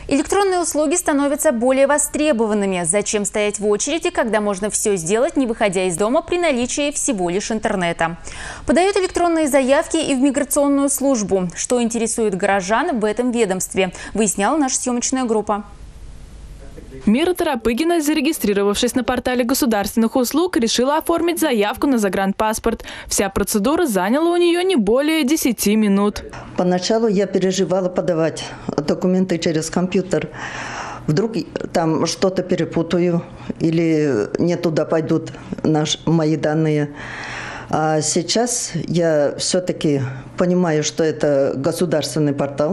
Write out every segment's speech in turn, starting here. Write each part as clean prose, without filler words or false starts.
Электронные услуги становятся более востребованными. Зачем стоять в очереди, когда можно все сделать, не выходя из дома при наличии всего лишь интернета? Подают электронные заявки и в миграционную службу. Что интересует горожан в этом ведомстве, выясняла наша съемочная группа. Мира Тарапыгина, зарегистрировавшись на портале государственных услуг, решила оформить заявку на загранпаспорт. Вся процедура заняла у нее не более 10 минут. Поначалу я переживала подавать документы через компьютер. Вдруг там что-то перепутаю или не туда пойдут мои данные. А сейчас я все-таки понимаю, что это государственный портал,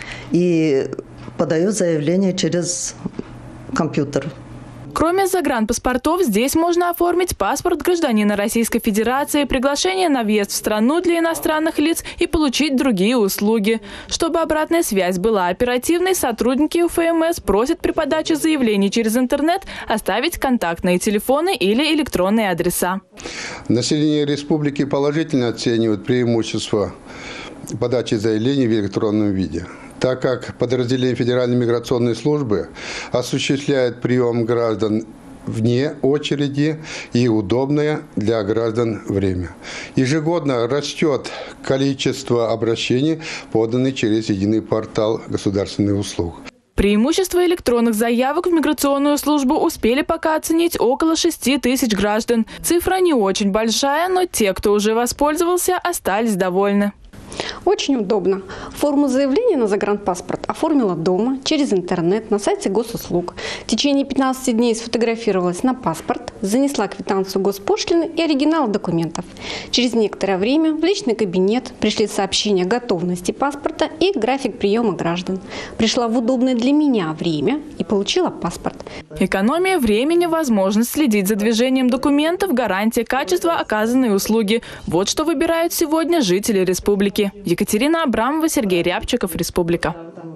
и подаю заявление через компьютер. Кроме загранпаспортов, здесь можно оформить паспорт гражданина Российской Федерации, приглашение на въезд в страну для иностранных лиц и получить другие услуги. Чтобы обратная связь была оперативной, сотрудники УФМС просят при подаче заявлений через интернет оставить контактные телефоны или электронные адреса. Население республики положительно оценивает преимущества подачи заявлений в электронном виде, так как подразделение Федеральной миграционной службы осуществляет прием граждан вне очереди и удобное для граждан время. Ежегодно растет количество обращений, поданных через единый портал государственных услуг. Преимущество электронных заявок в миграционную службу успели пока оценить около 6 тысяч граждан. Цифра не очень большая, но те, кто уже воспользовался, остались довольны. Очень удобно. Форму заявления на загранпаспорт оформила дома, через интернет, на сайте госуслуг. В течение 15 дней сфотографировалась на паспорт, занесла квитанцию госпошлины и оригинал документов. Через некоторое время в личный кабинет пришли сообщения о готовности паспорта и график приема граждан. Пришла в удобное для меня время и получила паспорт. Экономия времени, возможность следить за движением документов, гарантия качества оказанной услуги. Вот что выбирают сегодня жители республики. Екатерина Абрамова, Сергей Рябчиков, Республика.